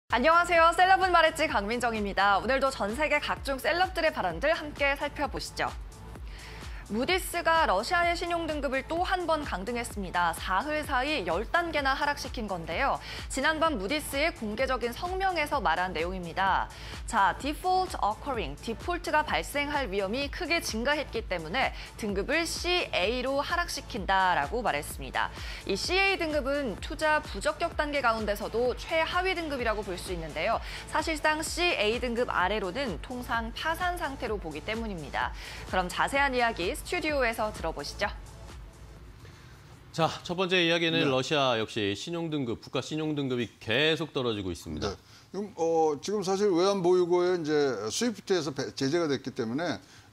안녕하세요. 셀럽은 말했지 강민정입니다. 오늘도 전 세계 각종 셀럽들의 발언들 함께 살펴보시죠. 무디스가 러시아의 신용등급을 또 한 번 강등했습니다. 사흘 사이 10단계나 하락시킨 건데요. 지난밤 무디스의 공개적인 성명에서 말한 내용입니다. 자, default occurring, 디폴트가 발생할 위험이 크게 증가했기 때문에 등급을 CA로 하락시킨다라고 말했습니다. 이 CA 등급은 투자 부적격 단계 가운데서도 최하위 등급이라고 볼 수 있는데요. 사실상 CA 등급 아래로는 통상 파산 상태로 보기 때문입니다. 그럼 자세한 이야기 스튜디오에서 들어보시죠. 자, 첫 번째 이야기는 러시아 역시 신용등급, 국가 신용등급이 계속 떨어지고 있습니다. 네. 지금 사실 외환보유고에 이제 스위프트에서 제재가 됐기 때문에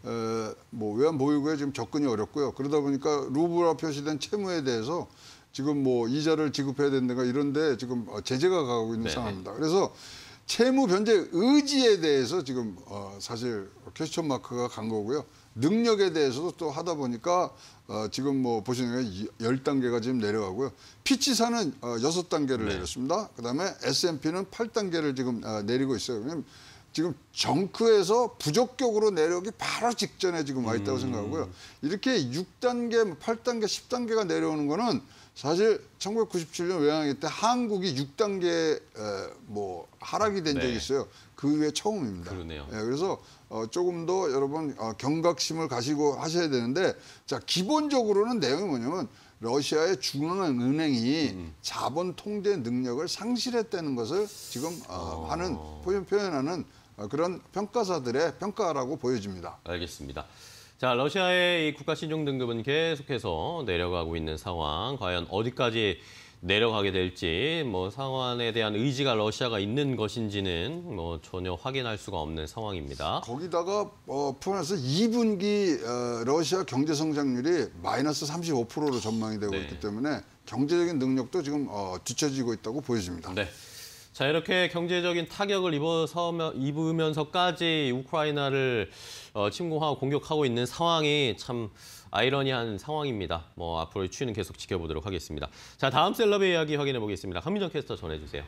외환보유고에 지금 접근이 어렵고요. 그러다 보니까 루블화 표시된 채무에 대해서 지금 이자를 지급해야 된다가 이런데 지금 제재가 가고 있는 상황입니다. 그래서 채무 변제 의지에 대해서 지금 사실 퀘스천 마크가 간 거고요. 능력에 대해서도 또 하다 보니까 지금 보시는 게 10단계가 지금 내려가고요. 피치사는 6단계를 내렸습니다. 그다음에 S&P는 8단계를 지금 내리고 있어요. 왜냐면 지금 정크에서 부적격으로 내려오기 바로 직전에 지금 와 있다고 생각하고요. 이렇게 6단계, 8단계, 10단계가 내려오는 거는 사실 1997년 외환위기 때 한국이 6단계 하락이 된 적이 있어요. 그 이후에 처음입니다. 그러네요. 네, 그래서 조금 더 여러분 경각심을 가지고 하셔야 되는데, 자, 기본적으로는 내용이 뭐냐면 러시아의 중앙은행이 자본 통제 능력을 상실했다는 것을 지금 표현하는 그런 평가사들의 평가라고 보여집니다. 알겠습니다. 자, 러시아의 이 국가 신용 등급은 계속해서 내려가고 있는 상황. 과연 어디까지 내려가게 될지, 상황에 대한 의지가 러시아가 있는 것인지는 전혀 확인할 수가 없는 상황입니다. 거기다가 포함해서 2분기 러시아 경제 성장률이 마이너스 35%로 전망이 되고 있기 때문에 경제적인 능력도 지금 뒤처지고 있다고 보여집니다. 네. 자, 이렇게 경제적인 타격을 입으면서까지 우크라이나를 침공하고 공격하고 있는 상황이 참 아이러니한 상황입니다. 앞으로의 추이는 계속 지켜보도록 하겠습니다. 자, 다음 셀럽의 이야기 확인해 보겠습니다. 강민정 캐스터 전해주세요.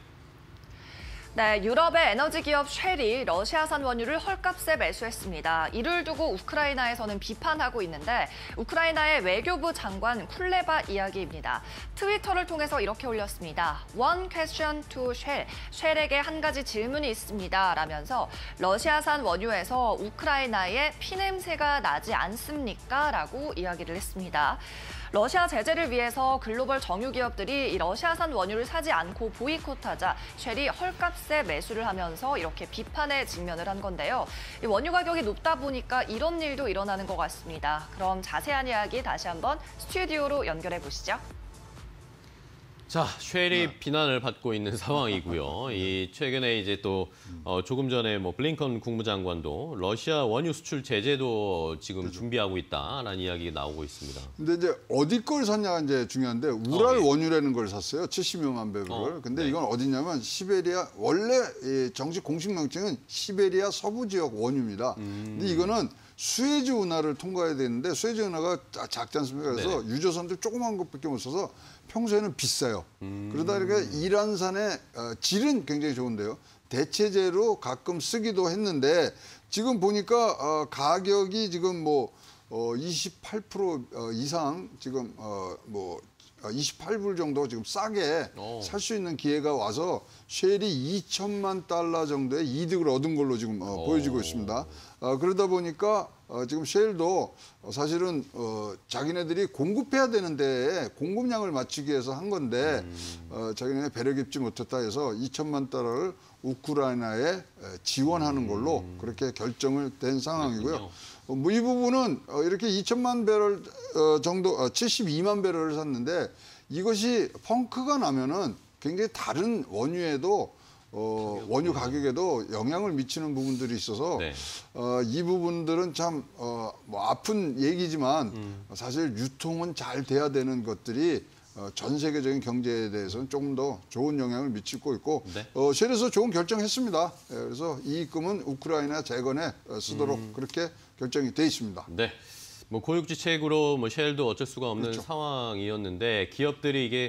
네, 유럽의 에너지 기업 쉘이 러시아산 원유를 헐값에 매수했습니다. 이를 두고 우크라이나에서는 비판하고 있는데 우크라이나의 외교부 장관 쿨레바 이야기입니다. 트위터를 통해서 이렇게 올렸습니다. One question to Shell. 쉘에게 한 가지 질문이 있습니다. 라면서 러시아산 원유에서 우크라이나에 피냄새가 나지 않습니까? 라고 이야기를 했습니다. 러시아 제재를 위해서 글로벌 정유 기업들이 이 러시아산 원유를 사지 않고 보이콧하자 쉘이 헐값에 매수를 하면서 이렇게 비판에 직면을 한 건데요. 이 원유 가격이 높다 보니까 이런 일도 일어나는 것 같습니다. 그럼 자세한 이야기 다시 한번 스튜디오로 연결해 보시죠. 자, 쉘이 비난을 받고 있는 상황이고요. 이 최근에 이제 또 조금 전에 블링컨 국무장관도 러시아 원유 수출 제재도 지금 준비하고 있다라는 이야기가 나오고 있습니다. 근데 이제 어디 걸 샀냐가 이제 중요한데 우랄 원유라는 걸 샀어요. 70여만 배럴을. 근데 이건 어디냐면 시베리아, 원래 정식 공식 명칭은 시베리아 서부 지역 원유입니다. 근데 이거는 수에즈 운하를 통과해야 되는데 수에즈 운하가 작지 않습니까? 그래서 유조선들 조그만 것밖에 못 써서 평소에는 비싸요. 그러다 보니까 이란산의 질은 굉장히 좋은데요. 대체재로 가끔 쓰기도 했는데 지금 보니까 가격이 지금 28% 이상 지금 28불 정도 지금 싸게 살 수 있는 기회가 와서 쉘이 2천만 달러 정도의 이득을 얻은 걸로 지금 보여지고 있습니다. 그러다 보니까 지금 쉘도 사실은 자기네들이 공급해야 되는데 공급량을 맞추기 위해서 한 건데 자기네 배려 깊지 못했다 해서 2천만 달러를 우크라이나에 지원하는 걸로 그렇게 결정을 된 상황이고요. 이 부분은 이렇게 2천만 배럴 정도, 72만 배럴을 샀는데 이것이 펑크가 나면은 굉장히 다른 원유에도 원유 가격에도 영향을 미치는 부분들이 있어서 이 부분들은 참 아픈 얘기지만 사실 유통은 잘 돼야 되는 것들이 전 세계적인 경제에 대해서는 조금 더 좋은 영향을 미치고 있고 쉘에서 좋은 결정했습니다. 그래서 이 입금은 우크라이나 재건에 쓰도록 그렇게 결정이 돼 있습니다. 네. 고육지책으로 쉘도 어쩔 수가 없는 상황이었는데 기업들이 이게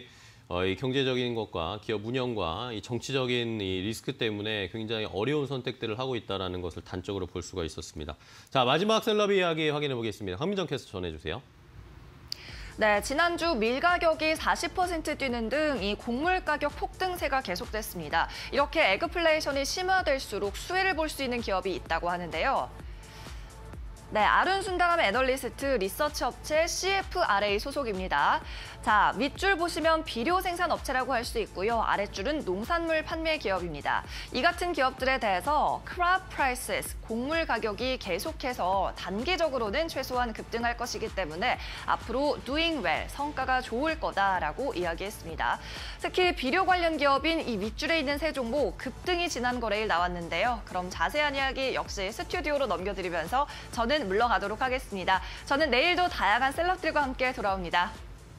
이 경제적인 것과 기업 운영과 이 정치적인 이 리스크 때문에 굉장히 어려운 선택들을 하고 있다는 것을 단적으로 볼 수가 있었습니다. 자, 마지막 셀럽 이야기 확인해 보겠습니다. 황민정 캐스터 전해주세요. 네, 지난주 밀 가격이 40% 뛰는 등 이 곡물 가격 폭등세가 계속됐습니다. 이렇게 에그플레이션이 심화될수록 수혜를 볼 수 있는 기업이 있다고 하는데요. 네, 아룬순다람 애널리스트 리서치 업체 CFRA 소속입니다. 자, 윗줄 보시면 비료 생산 업체라고 할 수 있고요. 아랫줄은 농산물 판매 기업입니다. 이 같은 기업들에 대해서 crop prices, 곡물 가격이 계속해서 단기적으로는 최소한 급등할 것이기 때문에 앞으로 doing well, 성과가 좋을 거다라고 이야기했습니다. 특히 비료 관련 기업인 이 윗줄에 있는 세 종목 급등이 지난 거래일 나왔는데요. 그럼 자세한 이야기 역시 스튜디오로 넘겨드리면서 저는 물러가도록 하겠습니다. 저는 내일도 다양한 셀럽들과 함께 돌아옵니다.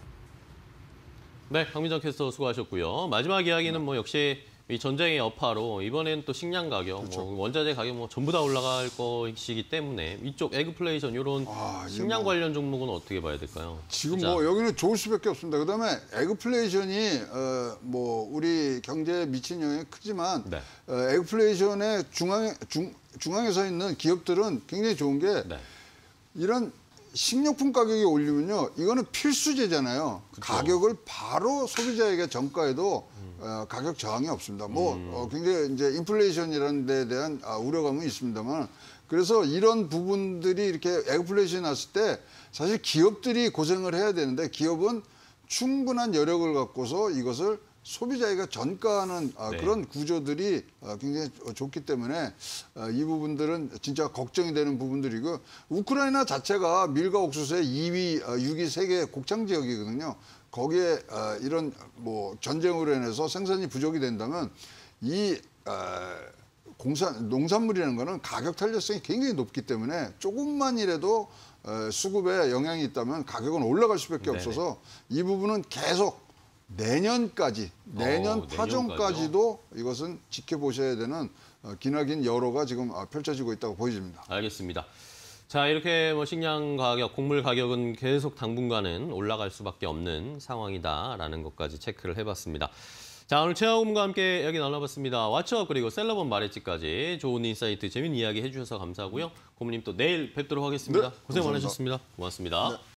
네, 황민정 캐스터 수고하셨고요. 마지막 이야기는 뭐 역시 이 전쟁의 여파로 이번엔 또 식량 가격, 그렇죠. 뭐 원자재 가격 뭐 전부 다 올라갈 것이기 때문에 이쪽 에그플레이션 이런 식량 관련 종목은 어떻게 봐야 될까요? 지금 진짜. 뭐 여기는 좋을 수밖에 없습니다. 그다음에 에그플레이션이 뭐 우리 경제에 미친 영향이 크지만 네. 에그플레이션의 중앙에 서 있는 기업들은 굉장히 좋은 게 네. 이런 식료품 가격이 올리면요, 이거는 필수제잖아요. 그쵸. 가격을 바로 소비자에게 전가해도 가격 저항이 없습니다. 뭐 굉장히 이제 인플레이션이라는 데에 대한 우려감은 있습니다만, 그래서 이런 부분들이 이렇게 에그플레이션이 났을 때 사실 기업들이 고생을 해야 되는데 기업은 충분한 여력을 갖고서 이것을 소비자에게 전가하는 네. 그런 구조들이 굉장히 좋기 때문에 이 부분들은 진짜 걱정이 되는 부분들이고, 우크라이나 자체가 밀과 옥수수의 2위, 6위 세계 곡창 지역이거든요. 거기에 이런 뭐 전쟁으로 인해서 생산이 부족이 된다면 이 농산물이라는 거는 가격 탄력성이 굉장히 높기 때문에 조금만이라도 수급에 영향이 있다면 가격은 올라갈 수밖에 네네. 없어서 이 부분은 계속 내년 파종까지도 이것은 지켜보셔야 되는 기나긴 여로가 지금 펼쳐지고 있다고 보여집니다. 알겠습니다. 자, 이렇게 뭐 식량 가격, 곡물 가격은 계속 당분간은 올라갈 수밖에 없는 상황이다라는 것까지 체크를 해봤습니다. 자, 오늘 최하우님과 함께 이야기 나눠봤습니다. 왓츠업 그리고 셀럽원 말했지까지 좋은 인사이트, 재미있는 이야기 해주셔서 감사하고요. 고모님 또 내일 뵙도록 하겠습니다. 네, 고생 감사합니다. 많으셨습니다. 고맙습니다. 네.